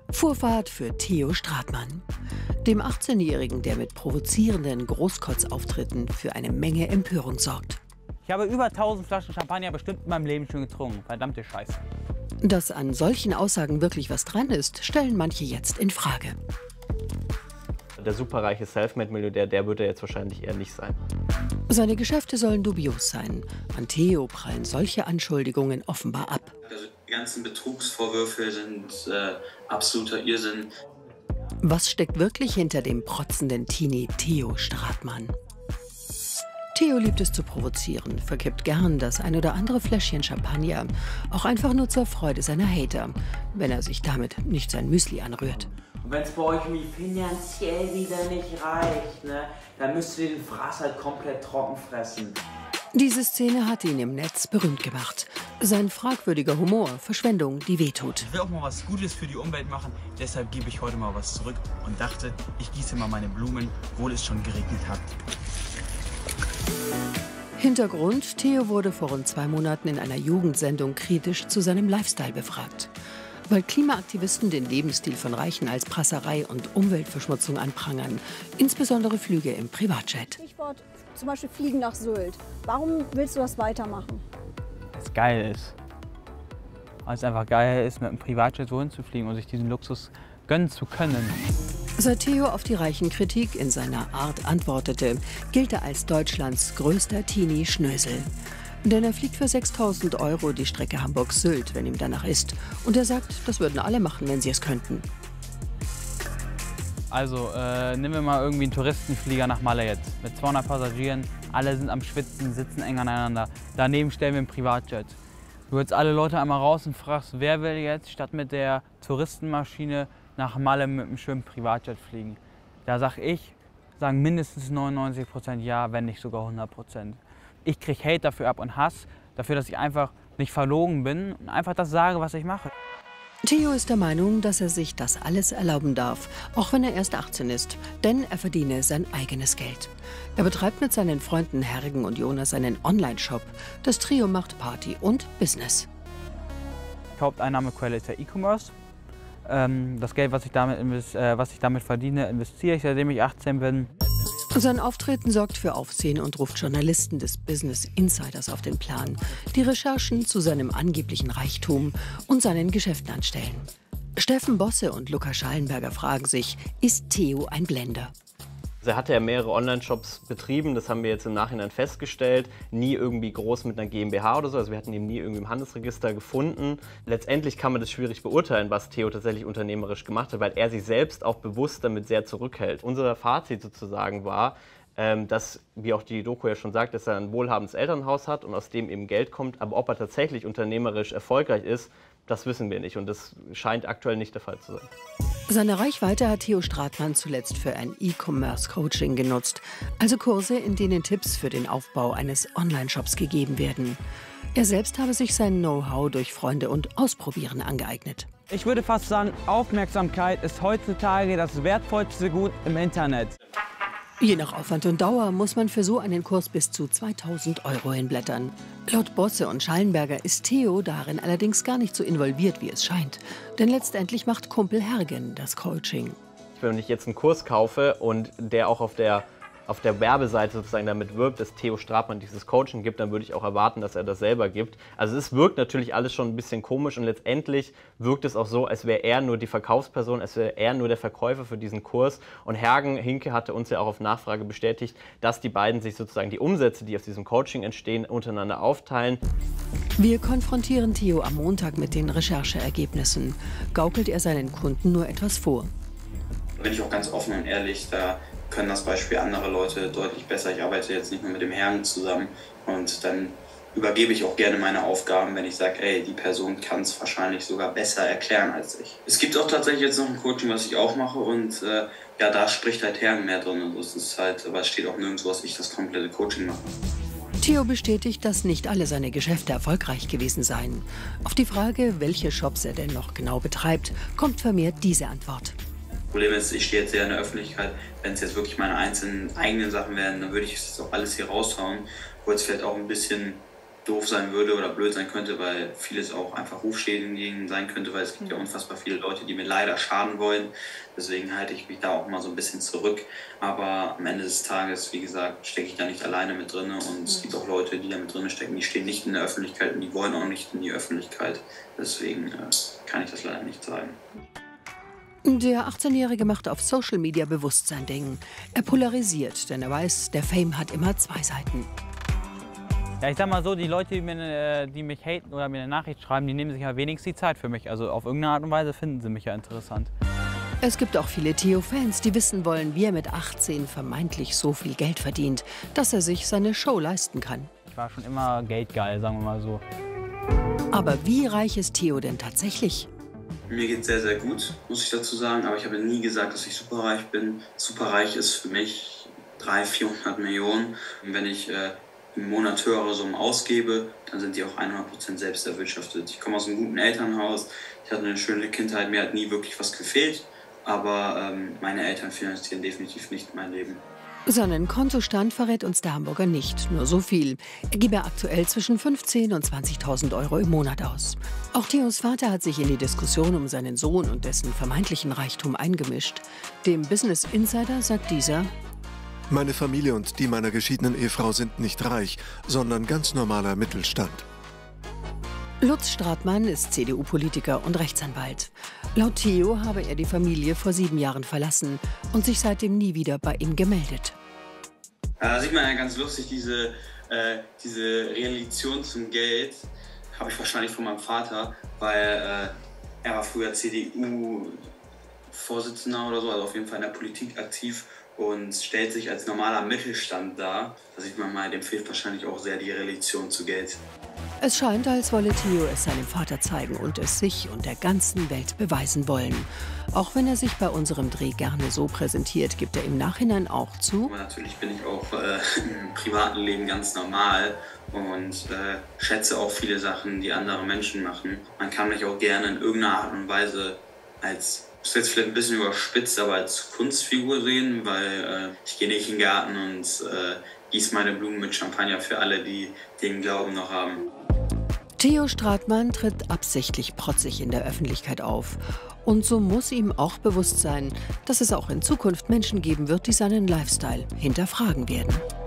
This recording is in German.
Vorfahrt für Theo Stratmann. Dem 18-Jährigen, der mit provozierenden Großkotzauftritten für eine Menge Empörung sorgt. Ich habe über 1000 Flaschen Champagner bestimmt in meinem Leben schon getrunken. Verdammte Scheiße. Dass an solchen Aussagen wirklich was dran ist, stellen manche jetzt in Frage. Der superreiche Selfmade-Millionär, der wird er jetzt wahrscheinlich eher nicht sein. Seine Geschäfte sollen dubios sein. An Theo prallen solche Anschuldigungen offenbar ab. Also die ganzen Betrugsvorwürfe sind absoluter Irrsinn. Was steckt wirklich hinter dem protzenden Teenie Theo Stratmann? Theo liebt es zu provozieren, verkippt gern das ein oder andere Fläschchen Champagner, auch einfach nur zur Freude seiner Hater, wenn er sich damit nicht sein Müsli anrührt. Und wenn es bei euch finanziell wieder nicht reicht, ne, dann müsst ihr den Fraß halt komplett trocken fressen. Diese Szene hat ihn im Netz berühmt gemacht. Sein fragwürdiger Humor, Verschwendung, die wehtut. Ich will auch mal was Gutes für die Umwelt machen, deshalb gebe ich heute mal was zurück und dachte, ich gieße mal meine Blumen, obwohl es schon geregnet hat. Hintergrund: Theo wurde vor rund 2 Monaten in einer Jugendsendung kritisch zu seinem Lifestyle befragt. Weil Klimaaktivisten den Lebensstil von Reichen als Prasserei und Umweltverschmutzung anprangern, insbesondere Flüge im Privatjet. Stichwort zum Beispiel Fliegen nach Sylt. Warum willst du das weitermachen? Weil es geil ist. Weil es einfach geil ist, mit einem Privatjet wohin zu fliegen und sich diesen Luxus gönnen zu können. Seit Theo auf die Reichenkritik in seiner Art antwortete, gilt er als Deutschlands größter Teenie-Schnösel. Denn er fliegt für 6.000 € die Strecke Hamburg-Sylt, wenn ihm danach ist. Und er sagt, das würden alle machen, wenn sie es könnten. Also nehmen wir mal irgendwie einen Touristenflieger nach Malle jetzt. Mit 200 Passagieren, alle sind am Schwitzen, sitzen eng aneinander. Daneben stellen wir einen Privatjet. Du holst alle Leute einmal raus und fragst, wer will jetzt statt mit der Touristenmaschine nach Malle mit einem schönen Privatjet fliegen. Da sagen mindestens 99% ja, wenn nicht sogar 100%. Ich kriege Hate dafür ab und Hass, dafür, dass ich einfach nicht verlogen bin und einfach das sage, was ich mache. Theo ist der Meinung, dass er sich das alles erlauben darf, auch wenn er erst 18 ist, denn er verdiene sein eigenes Geld. Er betreibt mit seinen Freunden Hergen und Jonas einen Online-Shop. Das Trio macht Party und Business. Haupteinnahmequelle ist der E-Commerce. Das Geld, was ich damit verdiene, investiere ich, seitdem ich 18 bin. Sein Auftreten sorgt für Aufsehen und ruft Journalisten des Business Insiders auf den Plan, die Recherchen zu seinem angeblichen Reichtum und seinen Geschäften anstellen. Steffen Bosse und Luca Schallenberger fragen sich, ist Theo ein Blender? Er hatte ja mehrere Online-Shops betrieben, das haben wir jetzt im Nachhinein festgestellt. Nie irgendwie groß mit einer GmbH oder so, also wir hatten ihn nie irgendwie im Handelsregister gefunden. Letztendlich kann man das schwierig beurteilen, was Theo tatsächlich unternehmerisch gemacht hat, weil er sich selbst auch bewusst damit sehr zurückhält. Unser Fazit sozusagen war, dass, wie auch die Doku ja schon sagt, dass er ein wohlhabendes Elternhaus hat und aus dem eben Geld kommt. Aber ob er tatsächlich unternehmerisch erfolgreich ist, das wissen wir nicht und das scheint aktuell nicht der Fall zu sein. Seine Reichweite hat Theo Stratmann zuletzt für ein E-Commerce-Coaching genutzt, also Kurse, in denen Tipps für den Aufbau eines Online-Shops gegeben werden. Er selbst habe sich sein Know-how durch Freunde und Ausprobieren angeeignet. Ich würde fast sagen, Aufmerksamkeit ist heutzutage das wertvollste Gut im Internet. Je nach Aufwand und Dauer muss man für so einen Kurs bis zu 2.000 € hinblättern. Laut Bosse und Schallenberger ist Theo darin allerdings gar nicht so involviert, wie es scheint. Denn letztendlich macht Kumpel Hergen das Coaching. Wenn ich jetzt einen Kurs kaufe und der auch auf der Werbeseite sozusagen damit wirbt, dass Theo Stratmann dieses Coaching gibt, dann würde ich auch erwarten, dass er das selber gibt. Also es wirkt natürlich alles schon ein bisschen komisch und letztendlich wirkt es auch so, als wäre er nur die Verkaufsperson, als wäre er nur der Verkäufer für diesen Kurs. Und Hergen Hinke hatte uns ja auch auf Nachfrage bestätigt, dass die beiden sich sozusagen die Umsätze, die aus diesem Coaching entstehen, untereinander aufteilen. Wir konfrontieren Theo am Montag mit den Rechercheergebnissen. Gaukelt er seinen Kunden nur etwas vor? Da bin ich auch ganz offen und ehrlich, da können das Beispiel andere Leute deutlich besser. Ich arbeite jetzt nicht mehr mit dem Herrn zusammen und dann übergebe ich auch gerne meine Aufgaben, wenn ich sage, ey, die Person kann es wahrscheinlich sogar besser erklären als ich. Es gibt auch tatsächlich jetzt noch ein Coaching, was ich auch mache und ja, da spricht halt Herrn mehr drin. Also es ist halt, aber es steht auch nirgendwo, dass ich das komplette Coaching mache. Theo bestätigt, dass nicht alle seine Geschäfte erfolgreich gewesen seien. Auf die Frage, welche Shops er denn noch genau betreibt, kommt vermehrt diese Antwort. Problem ist, ich stehe jetzt sehr in der Öffentlichkeit. Wenn es jetzt wirklich meine einzelnen eigenen Sachen wären, dann würde ich das auch alles hier raushauen. Wo jetzt vielleicht auch ein bisschen doof sein würde oder blöd sein könnte, weil vieles auch einfach rufschädigend sein könnte, weil es gibt ja unfassbar viele Leute, die mir leider schaden wollen. Deswegen halte ich mich da auch mal so ein bisschen zurück. Aber am Ende des Tages, wie gesagt, stecke ich da nicht alleine mit drin. Und es gibt auch Leute, die da mit drin stecken, die stehen nicht in der Öffentlichkeit und die wollen auch nicht in die Öffentlichkeit. Deswegen kann ich das leider nicht sagen. Der 18-Jährige macht auf Social Media bewusst sein Ding. Er polarisiert, denn er weiß, der Fame hat immer zwei Seiten. Ja, ich sag mal so, die Leute, die mich haten oder mir eine Nachricht schreiben, die nehmen sich ja wenigstens die Zeit für mich. Also auf irgendeine Art und Weise finden sie mich ja interessant. Es gibt auch viele Theo-Fans, die wissen wollen, wie er mit 18 vermeintlich so viel Geld verdient, dass er sich seine Show leisten kann. Ich war schon immer geldgeil, sagen wir mal so. Aber wie reich ist Theo denn tatsächlich? Mir geht es sehr, sehr gut, muss ich dazu sagen. Aber ich habe nie gesagt, dass ich superreich bin. Superreich ist für mich 300-400 Millionen. Und wenn ich im Monat höhere Summen ausgebe, dann sind die auch 100% selbst erwirtschaftet. Ich komme aus einem guten Elternhaus, ich hatte eine schöne Kindheit, mir hat nie wirklich was gefehlt, aber meine Eltern finanzieren definitiv nicht mein Leben. Seinen Kontostand verrät uns der Hamburger nicht, nur so viel. Er gebe aktuell zwischen 15.000 und 20.000 Euro im Monat aus. Auch Theos Vater hat sich in die Diskussion um seinen Sohn und dessen vermeintlichen Reichtum eingemischt. Dem Business Insider sagt dieser: Meine Familie und die meiner geschiedenen Ehefrau sind nicht reich, sondern ganz normaler Mittelstand. Lutz Stratmann ist CDU-Politiker und Rechtsanwalt. Laut Theo habe er die Familie vor 7 Jahren verlassen und sich seitdem nie wieder bei ihm gemeldet. Da sieht man ja ganz lustig, diese Relation zum Geld habe ich wahrscheinlich von meinem Vater, weil er war früher CDU-Vorsitzender oder so, also auf jeden Fall in der Politik aktiv und stellt sich als normaler Mittelstand dar. Da sieht man mal, dem fehlt wahrscheinlich auch sehr die Relation zu Geld. Es scheint, als wolle Theo es seinem Vater zeigen und es sich und der ganzen Welt beweisen wollen. Auch wenn er sich bei unserem Dreh gerne so präsentiert, gibt er im Nachhinein auch zu: Aber natürlich bin ich auch im privaten Leben ganz normal und schätze auch viele Sachen, die andere Menschen machen. Man kann mich auch gerne in irgendeiner Art und Weise als, das ist jetzt vielleicht ein bisschen überspitzt, aber als Kunstfigur sehen, weil ich gehe nicht in den Garten und gieße meine Blumen mit Champagner für alle, die den Glauben noch haben. Theo Stratmann tritt absichtlich protzig in der Öffentlichkeit auf. Und so muss ihm auch bewusst sein, dass es auch in Zukunft Menschen geben wird, die seinen Lifestyle hinterfragen werden.